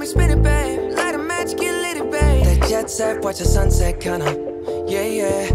me spin it, babe. Light a match, get lit, babe. That jet set, watch the sunset, kinda. Yeah, yeah.